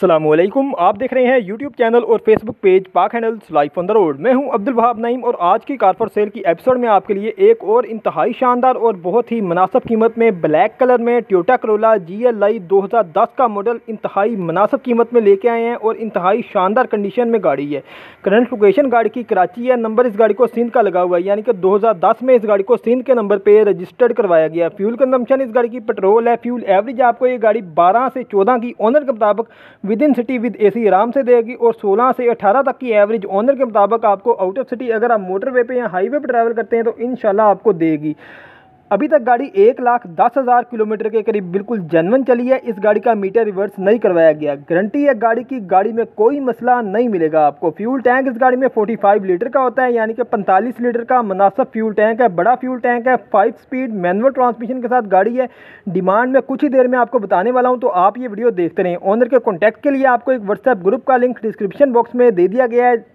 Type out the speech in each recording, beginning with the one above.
अस्सलामुअलैकुम। आप देख रहे हैं यूट्यूब चैनल और Facebook page Pak handles life on the road. मैं हूं अब्दुल वहाब नईम और आज की कार फॉर सेल की एपिसोड में आपके लिए एक और इंतहाई शानदार और बहुत ही मुनासिब कीमत में ब्लैक कलर में टोयोटा करोला GLI 2010 का मॉडल इंतहाई मुनासिब कीमत में लेके आए हैं और इंतहाई शानदार कंडीशन में गाड़ी है। करंट लोकेशन गाड़ी की कराची है। नंबर इस गाड़ी को सिंध का लगा हुआ है, यानी कि 2010 में इस गाड़ी को सिंध के नंबर पर रजिस्टर्ड करवाया गया। फ्यूल कंजम्पशन इस गाड़ी की पेट्रोल है। फ्यूल एवरेज आपको ये गाड़ी 12 से 14 की ऑनर के मुताबिक within city with AC आराम से देगी और 16 से 18 तक की एवरेज ऑनर के मुताबिक आपको आउट ऑफ सिटी अगर आप मोटरवे पे या हाईवे पे ट्रैवल करते हैं तो इंशाल्लाह आपको देगी। अभी तक गाड़ी 1,10,000 किलोमीटर के करीब बिल्कुल जेन्युइन चली है। इस गाड़ी का मीटर रिवर्स नहीं करवाया गया। गारंटी है गाड़ी की, गाड़ी में कोई मसला नहीं मिलेगा आपको। फ्यूल टैंक इस गाड़ी में 45 लीटर का होता है, यानी कि 45 लीटर का मुनासिब फ्यूल टैंक है। बड़ा फ्यूल टैंक है। 5 स्पीड मैनुअल ट्रांसमिशन के साथ गाड़ी है। डिमांड में कुछ ही देर में आपको बताने वाला हूँ, तो आप ये वीडियो देखते रहें। ओनर के कॉन्टैक्ट के लिए आपको एक व्हाट्सएप ग्रुप का लिंक डिस्क्रिप्शन बॉक्स में दे दिया गया है,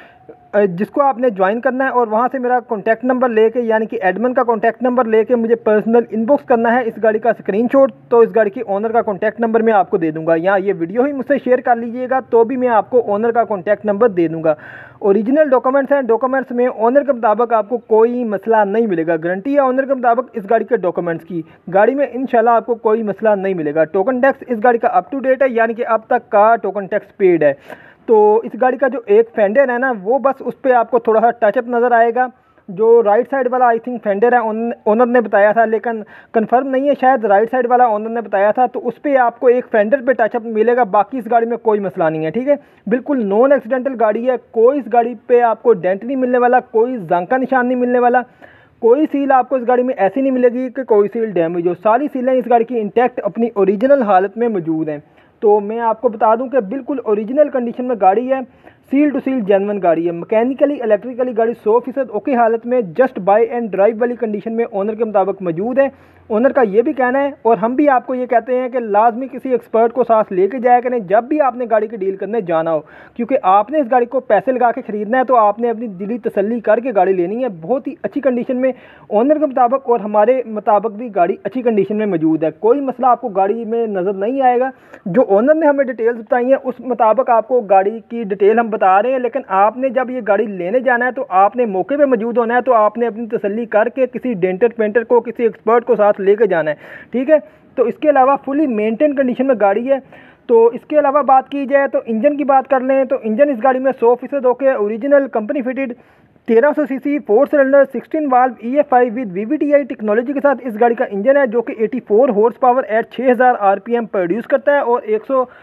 जिसको आपने ज्वाइन करना है और वहाँ से मेरा कॉन्टैक्ट नंबर लेके, यानी कि एडमिन का कॉन्टैक्ट नंबर लेके मुझे पर्सनल इनबॉक्स करना है इस गाड़ी का स्क्रीनशॉट। तो इस गाड़ी की ओनर का कॉन्टैक्ट नंबर मैं आपको दे दूंगा, या ये वीडियो ही मुझसे शेयर कर लीजिएगा तो भी मैं आपको ओनर का कॉन्टैक्ट नंबर दे दूंगा। ओरिजिनल डॉक्यूमेंट्स हैं। डॉक्यूमेंट्स में ओनर के मुताबिक आपको कोई मसला नहीं मिलेगा। गारंटी है ओनर के मुताबिक इस गाड़ी के डॉक्यूमेंट्स की। गाड़ी में इंशाल्लाह आपको कोई मसला नहीं मिलेगा। टोकन टैक्स इस गाड़ी का अप टू डेट है, यानी कि अब तक का टोकन टैक्स पेड है। तो इस गाड़ी का जो एक फेंडर है ना, वो बस उस पर आपको थोड़ा सा टचअप नज़र आएगा। जो राइट साइड वाला आई थिंक फेंडर है, ओनर ने बताया था, लेकिन कंफर्म नहीं है, शायद राइट साइड वाला ओनर ने बताया था। तो उस पर आपको एक फेंडर पे टचअप मिलेगा, बाकी इस गाड़ी में कोई मसला नहीं है। ठीक है, बिल्कुल नॉन एक्सीडेंटल गाड़ी है। कोई इस गाड़ी पे आपको डेंट नहीं मिलने वाला, कोई जंग का निशान नहीं मिलने वाला, कोई सील आपको इस गाड़ी में ऐसी नहीं मिलेगी कि कोई सील डैमेज हो। सारी सीलें इस गाड़ी की इंटैक्ट अपनी ओरिजिनल हालत में मौजूद हैं। तो मैं आपको बता दूं कि बिल्कुल ओरिजिनल कंडीशन में गाड़ी है। सील टू सील जेन्युइन गाड़ी है। मैकेनिकली इलेक्ट्रिकली गाड़ी 100% ओके हालत में जस्ट बाय एंड ड्राइव वाली कंडीशन में ओनर के मुताबिक मौजूद है। ओनर का ये भी कहना है और हम भी आपको ये कहते हैं कि लाजमी किसी एक्सपर्ट को साथ लेके जाया करें जब भी आपने गाड़ी की डील करने जाना हो, क्योंकि आपने इस गाड़ी को पैसे लगा के ख़रीदना है तो आपने अपनी दिली तसल्ली करके गाड़ी लेनी है। बहुत ही अच्छी कंडीशन में ओनर के मुताबिक और हमारे मुताबिक भी गाड़ी अच्छी कंडीशन में मौजूद है। कोई मसला आपको गाड़ी में नज़र नहीं आएगा। जो ओनर ने हमें डिटेल्स बताई हैं उस मुताबिक आपको गाड़ी की डिटेल हम बता रहे हैं, लेकिन आपने जब ये गाड़ी लेने जाना है तो आपने मौके पे मौजूद होना है। तो आपने अपनी तसल्ली करके किसी डेंटर पेंटर को, किसी एक्सपर्ट को साथ लेके जाना है। ठीक है, तो इसके अलावा फुली मेंटेन कंडीशन में गाड़ी है। तो इसके अलावा बात की जाए तो इंजन की बात कर लें तो इंजन इस गाड़ी में 100% okay, original company fitted 1300 cc 4 cylinder 16 valve EFI with VVTi technology के साथ इस गाड़ी का इंजन है, जो कि 84 horse power at 6000 RPM produce करता है और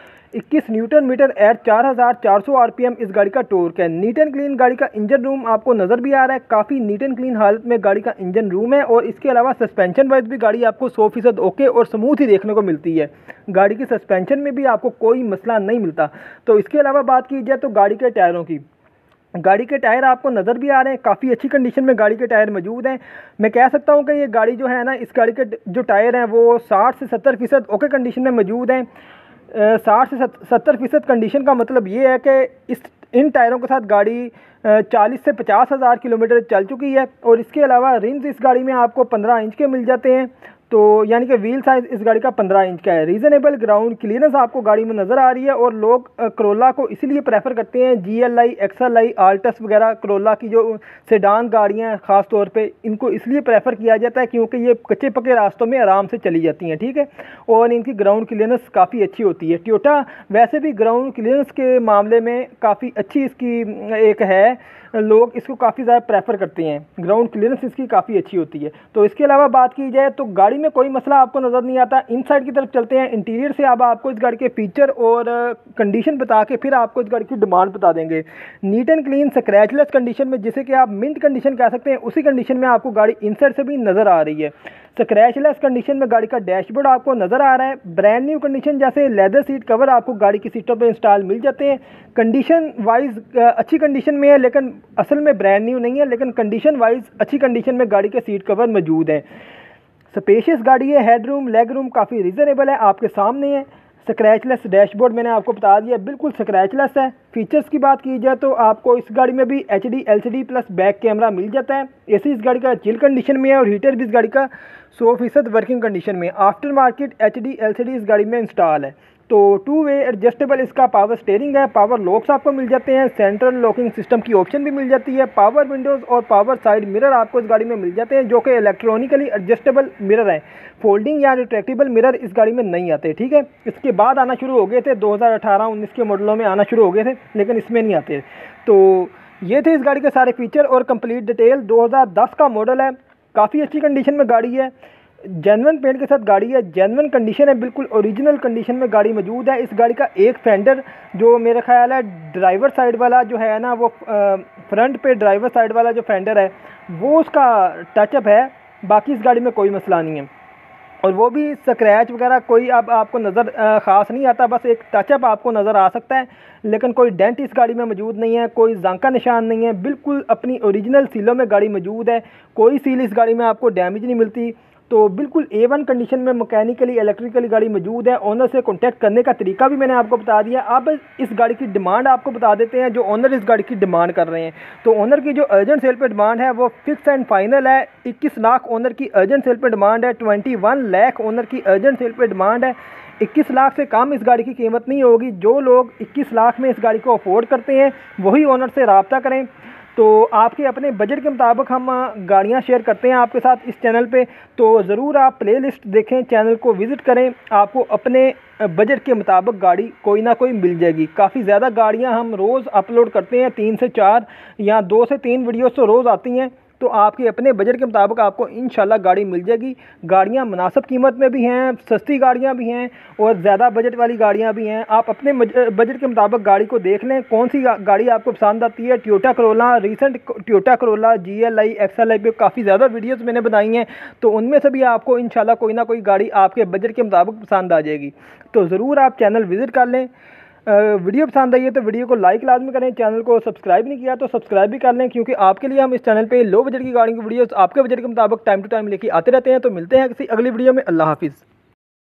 121 न्यूटन मीटर एट 4400 RPM इस गाड़ी का टॉर्क है। नीट एंड क्लीन गाड़ी का इंजन रूम आपको नज़र भी आ रहा है। काफ़ी नीट एंड क्लीन हालत में गाड़ी का इंजन रूम है और इसके अलावा सस्पेंशन वाइज भी गाड़ी आपको 100% ओके और स्मूथ ही देखने को मिलती है। गाड़ी की सस्पेंशन में भी आपको कोई मसला नहीं मिलता। तो इसके अलावा बात की जाए तो गाड़ी के टायरों की, गाड़ी के टायर आपको नज़र भी आ रहे हैं। काफ़ी अच्छी कंडीशन में गाड़ी के टायर मौजूद हैं। मैं कह सकता हूं कि ये गाड़ी जो है ना, इस गाड़ी के जो टायर हैं वो 60 से 70% ओके कंडीशन में मौजूद हैं। 60 से 70% कंडीशन का मतलब ये है कि इन टायरों के साथ गाड़ी 40 से 50 हज़ार किलोमीटर चल चुकी है। और इसके अलावा रिम्स इस गाड़ी में आपको 15 इंच के मिल जाते हैं। तो यानी कि व्हील साइज़ इस गाड़ी का 15 इंच का है। रीज़नेबल ग्राउंड क्लियरेंस आपको गाड़ी में नज़र आ रही है और लोग करोला को इसलिए प्रेफर करते हैं। GLI, XLI, आल्टस वगैरह करोला की जो सेडान गाड़ियाँ हैं ख़ास तौर पे, इनको इसलिए प्रेफर किया जाता है क्योंकि ये कच्चे पक्के रास्तों में आराम से चली जाती हैं। ठीक है, और इनकी ग्राउंड क्लियरेंस काफ़ी अच्छी होती है। टोयोटा वैसे भी ग्राउंड क्लियरेंस के मामले में काफ़ी अच्छी इसकी एक है, लोग इसको काफ़ी ज़्यादा प्रेफर करते हैं। ग्राउंड क्लियरेंस इसकी काफ़ी अच्छी होती है। तो इसके अलावा बात की जाए तो गाड़ी में कोई मसला आपको नज़र नहीं आता। इनसाइड की तरफ चलते हैं। इंटीरियर से अब आपको इस गाड़ी के फीचर और कंडीशन बता के फिर आपको इस गाड़ी की डिमांड बता देंगे। Neat and clean scratchless condition में, जिसे कि आप मिंट कंडीशन कह सकते हैं, उसी कंडीशन में आपको गाड़ी इनसाइड से भी नज़र आ रही है। स्क्रैचलेस कंडीशन में गाड़ी का डैशबोर्ड आपको नज़र आ रहा है। ब्रांड न्यू कंडीशन, जैसे लेदर सीट कवर आपको गाड़ी की सीटों पे इंस्टॉल मिल जाते हैं। कंडीशन वाइज अच्छी कंडीशन में है, लेकिन असल में ब्रांड न्यू नहीं है, लेकिन कंडीशन वाइज अच्छी कंडीशन में गाड़ी के सीट कवर मौजूद हैं। स्पेशियस गाड़ी है। हेड रूम, लेग रूम काफ़ी रीज़नेबल है, आपके सामने है। स्क्रैचलेस डैशबोर्ड मैंने आपको बता दिया, बिल्कुल स्क्रैचलेस है। फीचर्स की बात की जाए तो आपको इस गाड़ी में भी HD LCD plus back camera मिल जाता है। AC इस गाड़ी का चिल कंडीशन में है और हीटर भी इस गाड़ी का 100% वर्किंग कंडीशन में। आफ्टर मार्केट HD LCD इस गाड़ी में इंस्टॉल है। तो 2 वे एडजस्टेबल इसका पावर स्टीयरिंग है, पावर लॉक्स आपको मिल जाते हैं, सेंट्रल लॉकिंग सिस्टम की ऑप्शन भी मिल जाती है, पावर विंडोज़ और पावर साइड मिरर आपको इस गाड़ी में मिल जाते हैं जो कि इलेक्ट्रॉनिकली एडजस्टेबल मिरर हैं। फोल्डिंग या रिट्रैक्टेबल मिरर इस गाड़ी में नहीं आते, ठीक है। इसके बाद आना शुरू हो गए थे, 2018-19 के मॉडलों में आना शुरू हो गए थे, लेकिन इसमें नहीं आते। तो ये थे इस गाड़ी के सारे फीचर और कंप्लीट डिटेल। 2010 का मॉडल है, काफ़ी अच्छी कंडीशन में गाड़ी है, जेन्युइन पेंट के साथ गाड़ी है, जेन्युइन कंडीशन है, बिल्कुल ओरिजिनल कंडीशन में गाड़ी मौजूद है। इस गाड़ी का एक फेंडर जो मेरा ख्याल है ड्राइवर साइड वाला जो है ना, वो फ्रंट पे ड्राइवर साइड वाला जो फेंडर है वो उसका टचअप है, बाकी इस गाड़ी में कोई मसला नहीं है। और वो भी स्क्रैच वगैरह कोई अब आपको नज़र ख़ास नहीं आता, बस एक टचअप आपको नज़र आ सकता है, लेकिन कोई डेंट इस गाड़ी में मौजूद नहीं है, कोई जंग का निशान नहीं है, बिल्कुल अपनी ओरिजिनल सीलों में गाड़ी मौजूद है, कोई सील इस गाड़ी में आपको डैमेज नहीं मिलती। तो बिल्कुल A1 कंडीशन में मैकेनिकली इलेक्ट्रिकली गाड़ी मौजूद है। ओनर से कांटेक्ट करने का तरीका भी मैंने आपको बता दिया। अब इस गाड़ी की डिमांड आपको बता देते हैं, जो ओनर इस गाड़ी की डिमांड कर रहे हैं। तो ओनर की जो अर्जेंट सेल पे डिमांड है वो फिक्स एंड फाइनल है, 21 लाख ओनर की अर्जेंट सेल पे डिमांड है, 21 लाख ओनर की अर्जेंट सेल पे डिमांड है। 21 लाख से कम इस गाड़ी की कीमत नहीं होगी। जो लोग 21 लाख में इस गाड़ी को अफोर्ड करते हैं वही ओनर से रब्ता करें। तो आपके अपने बजट के मुताबिक हम गाड़ियां शेयर करते हैं आपके साथ इस चैनल पे, तो ज़रूर आप प्लेलिस्ट देखें, चैनल को विज़िट करें, आपको अपने बजट के मुताबिक गाड़ी कोई ना कोई मिल जाएगी। काफ़ी ज़्यादा गाड़ियां हम रोज़ अपलोड करते हैं, 3 से 4 या 2 से 3 वीडियोस तो रोज़ आती हैं। तो आपके अपने बजट के मुताबिक आपको इंशाल्लाह गाड़ी मिल जाएगी। गाड़ियाँ मुनासिब कीमत में भी हैं, सस्ती गाड़ियाँ भी हैं और ज़्यादा बजट वाली गाड़ियाँ भी हैं। आप अपने बजट के मुताबिक गाड़ी को देख लें, कौन सी गाड़ी आपको पसंद आती है। Toyota Corolla, recent Toyota Corolla, GLI, XLI पे काफ़ी ज़्यादा वीडियोज़ मैंने बनाई हैं, तो उनमें से भी आपको इंशाल्लाह कोई ना कोई गाड़ी आपके बजट के मुताबिक पसंद आ जाएगी। तो ज़रूर आप चैनल विज़िट कर लें। वीडियो पसंद आई है तो वीडियो को लाइक लाजमी करें, चैनल को सब्सक्राइब नहीं किया तो सब्सक्राइब भी कर लें, क्योंकि आपके लिए हम इस चैनल पे लो बजट की गाड़ी की वीडियोस आपके बजट के मुताबिक टाइम टू टाइम लेके आते रहते हैं। तो मिलते हैं किसी अगली वीडियो में। अल्लाह हाफिज़।